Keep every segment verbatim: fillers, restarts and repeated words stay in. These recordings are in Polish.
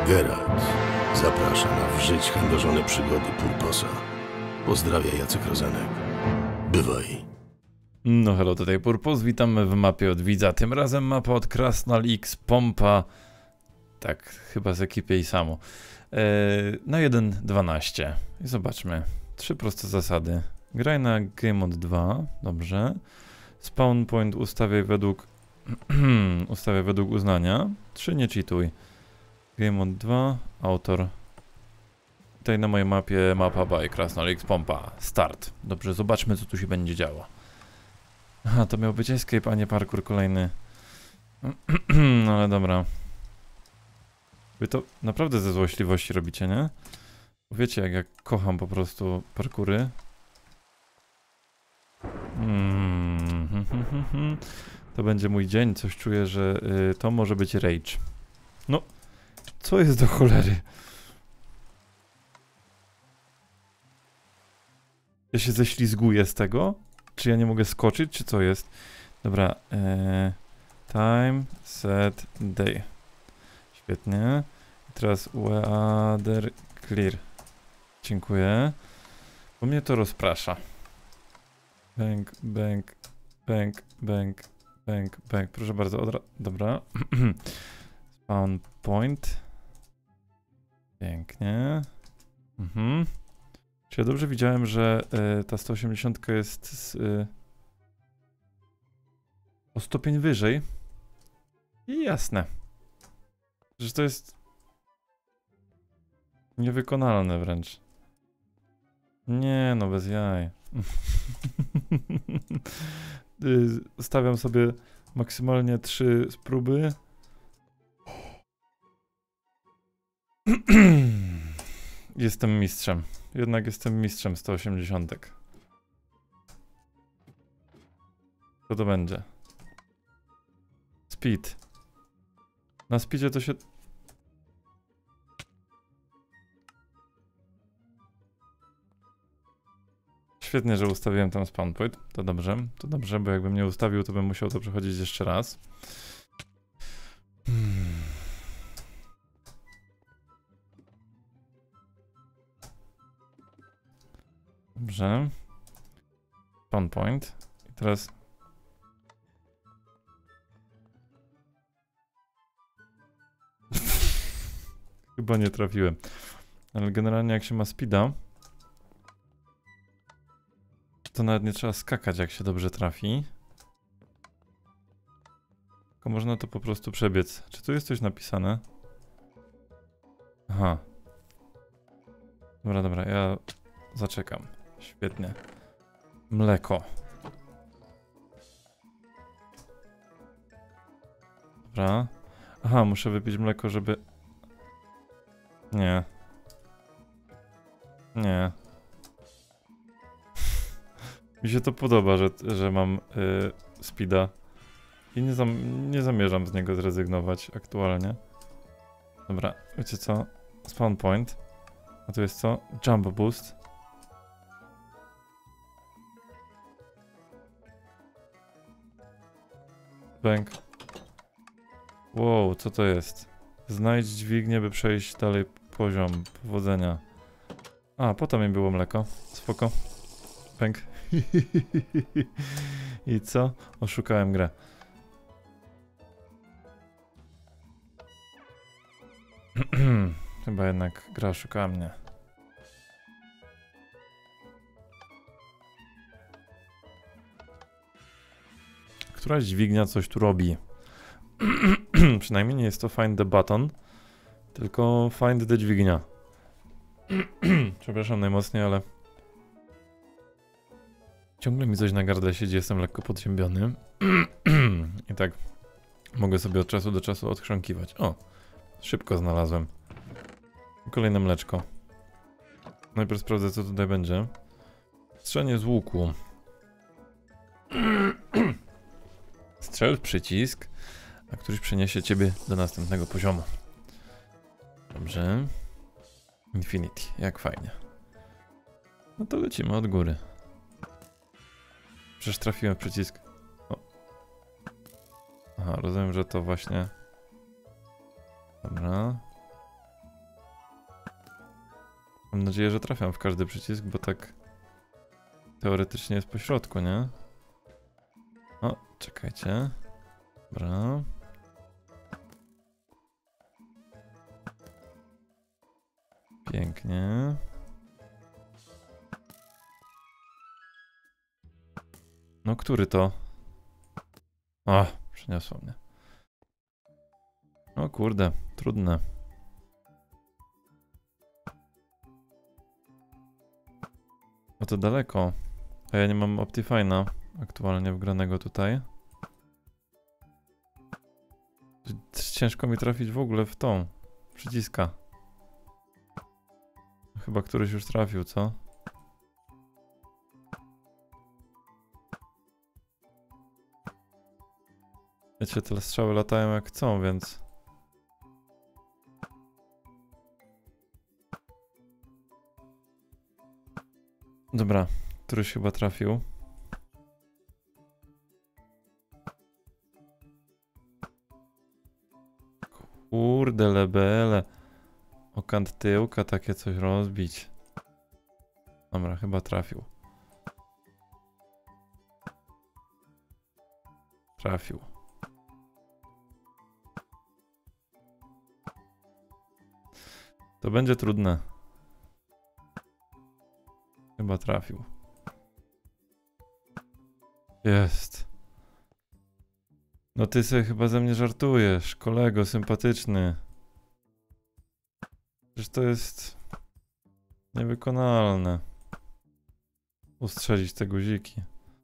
Geralt zaprasza na w żyć chędożone przygody Purposa. Pozdrawia Jacek Rozenek. Bywaj. No hello, tutaj Purpos, witamy w mapie od widza. Tym razem mapa od Krasnal X Pompa. Tak, chyba z ekipy i samo. Eee, na jeden dwanaście. I zobaczmy. Trzy proste zasady. Graj na Game Mode dwa, dobrze. Spawn point ustawiaj według ustawiaj według uznania. trzy nie cheatuj. Game Mode dwa, autor. Tutaj na mojej mapie mapa by Krasnal X Pompa. Start. Dobrze, zobaczmy co tu się będzie działo. Aha, to miał być escape, a nie parkour kolejny. No ale dobra. Wy to naprawdę ze złośliwości robicie, nie? Wiecie jak ja kocham po prostu parkury. Mm, to będzie mój dzień, coś czuję, że y, to może być rage. No, co jest do cholery? Ja się ześlizguję z tego? Czy ja nie mogę skoczyć, czy co jest? Dobra, e, time, set, day. Świetnie. I teraz weather clear. Dziękuję. Bo mnie to rozprasza. Bang, bang, bang, bang, bang, bang. Proszę bardzo, odra... Dobra. Spawn point. Pięknie. Mhm. Czy ja dobrze widziałem, że y, ta sto osiemdziesiąt jest z, y, o stopień wyżej? I jasne. Że to jest niewykonalne wręcz. Nie no, bez jaj. y, stawiam sobie maksymalnie trzy z próby. Jestem mistrzem. Jednak jestem mistrzem sto osiemdziesiąt. Co to będzie? Speed. Na speedzie to się... Świetnie, że ustawiłem tam spawn point. To dobrze, to dobrze, bo jakbym nie ustawił, to bym musiał to przechodzić jeszcze raz. Hmm. Dobrze. Spawn point. I teraz... Chyba nie trafiłem. Ale generalnie jak się ma speeda, to nawet nie trzeba skakać jak się dobrze trafi. Tylko można to po prostu przebiec. Czy tu jest coś napisane? Aha. Dobra, dobra, ja zaczekam. Świetnie. Mleko. Dobra. Aha, muszę wypić mleko, żeby... Nie. Nie. Mi się to podoba, że, że mam yy, speeda. I nie, zam nie zamierzam z niego zrezygnować aktualnie. Dobra, wiecie co? Spawn point. A tu jest co? Jump boost. Bang. Wow, co to jest? Znajdź dźwignię, by przejść dalej poziom. Powodzenia. A, potem mi było mleko. Spoko. Bang. I co? Oszukałem grę. Chyba jednak gra oszukała mnie. Któraś dźwignia coś tu robi. Przynajmniej nie jest to find the button, tylko find the dźwignia. Przepraszam najmocniej, ale ciągle mi coś na gardle siedzi, jestem lekko podziębiony. I tak mogę sobie od czasu do czasu odchrząkiwać. O, szybko znalazłem. Kolejne mleczko. Najpierw sprawdzę co tutaj będzie. Strzelanie z łuku. Strzel w przycisk, a któryś przeniesie ciebie do następnego poziomu. Dobrze. Infinity, jak fajnie. No to lecimy od góry. Przecież trafiłem w przycisk. O. Aha, rozumiem, że to właśnie... Dobra. Mam nadzieję, że trafiam w każdy przycisk, bo tak teoretycznie jest po środku, nie? O, czekajcie. Dobra. Pięknie. No, który to? O, przyniosło mnie. O kurde, trudne. O, to daleko. A ja nie mam Optifine'a aktualnie wgranego tutaj. Ciężko mi trafić w ogóle w tą przyciska. Chyba któryś już trafił, co? Wiecie, te strzały latają jak chcą, więc... Dobra, któryś chyba trafił. Kurde, lebele. O kant tyłka takie coś rozbić. Dobra, chyba trafił. Trafił. To będzie trudne. Chyba trafił. Jest. No ty sobie chyba ze mnie żartujesz, kolego sympatyczny. Przecież to jest niewykonalne. Ustrzelić te guziki.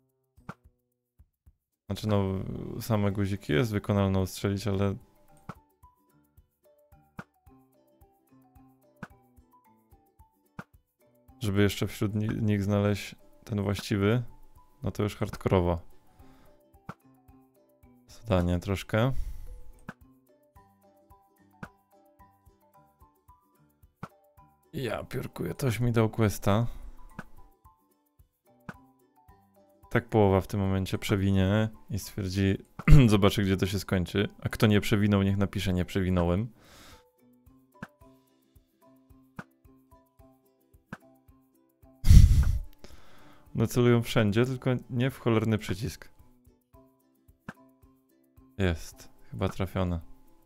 Znaczy no, same guziki jest wykonalne ustrzelić, ale... Żeby jeszcze wśród nich znaleźć ten właściwy, no to już hardkorowo. Zadanie troszkę. Ja piórkuję, toś mi dał questa. Tak połowa w tym momencie przewinie i stwierdzi, zobaczy gdzie to się skończy. A kto nie przewinął, niech napisze nie przewinąłem. No celują wszędzie, tylko nie w cholerny przycisk. Jest, chyba trafione.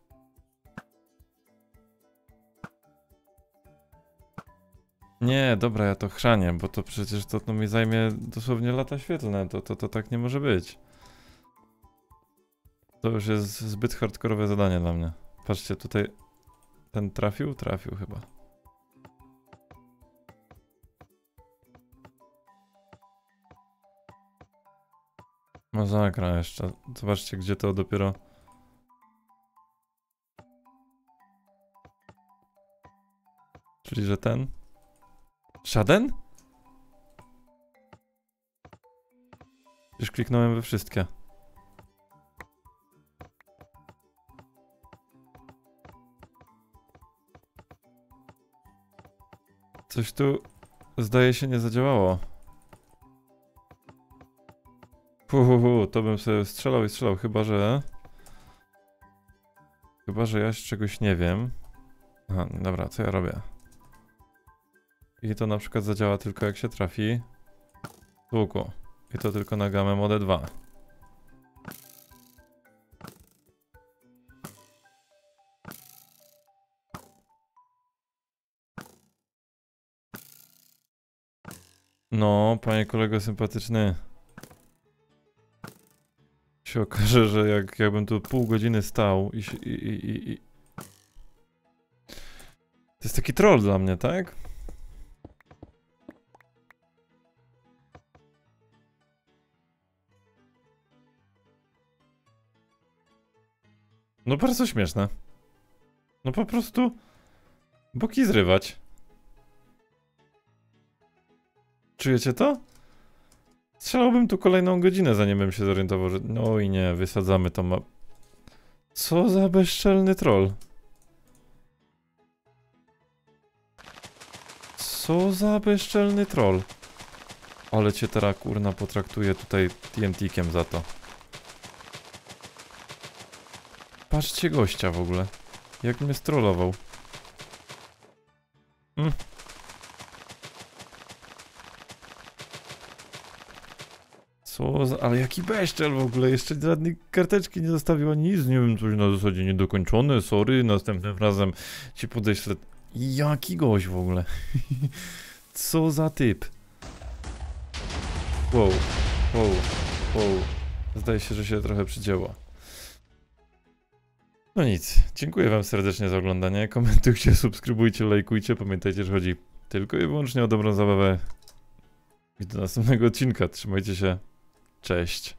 Nie, dobra, ja to chrzanię, bo to przecież to, to mi zajmie dosłownie lata świetlne, to, to, to tak nie może być. To już jest zbyt hardkorowe zadanie dla mnie. Patrzcie, tutaj ten trafił? Trafił chyba. Masakra jeszcze. Zobaczcie, gdzie to dopiero... Czyli, że ten? Żaden? Już kliknąłem we wszystkie. Coś tu zdaje się nie zadziałało. Uhuhu, to bym sobie strzelał i strzelał, chyba że... Chyba, że ja czegoś nie wiem. Aha, dobra, co ja robię? I to na przykład zadziała tylko jak się trafi z łuku. I to tylko na gamę Mode dwa. No, panie kolego sympatyczny. Się okaże, że jak, jakbym tu pół godziny stał i, i, i, i... To jest taki troll dla mnie, tak? No bardzo śmieszne. No po prostu boki zrywać. Czujecie to? Strzelałbym tu kolejną godzinę, zanim bym się zorientował, że... No i nie, wysadzamy to ma... Co za bezczelny troll. Co za bezczelny troll. Ale cię teraz kurna potraktuje tutaj T N T-kiem za to. Patrzcie gościa w ogóle. Jak mnie strollował. Mm. Co za... Ale jaki beszczel w ogóle, jeszcze żadnej karteczki nie zostawiła, nic, nie wiem, coś na zasadzie niedokończone, sorry, następnym razem ci podeślę. Jaki gość w ogóle? Co za typ? Wow, wow, wow. Zdaje się, że się trochę przycięło. No nic, dziękuję wam serdecznie za oglądanie, komentujcie, subskrybujcie, lajkujcie, pamiętajcie, że chodzi tylko i wyłącznie o dobrą zabawę. I do następnego odcinka, trzymajcie się, cześć.